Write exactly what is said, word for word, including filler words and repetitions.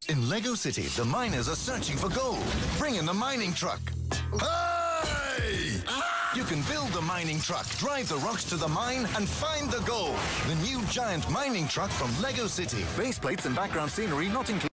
In Lego City, the miners are searching for gold. Bring in the mining truck. Hey! You can build the mining truck, drive the rocks to the mine, and find the gold. The new giant mining truck from Lego City. Base plates and background scenery not included.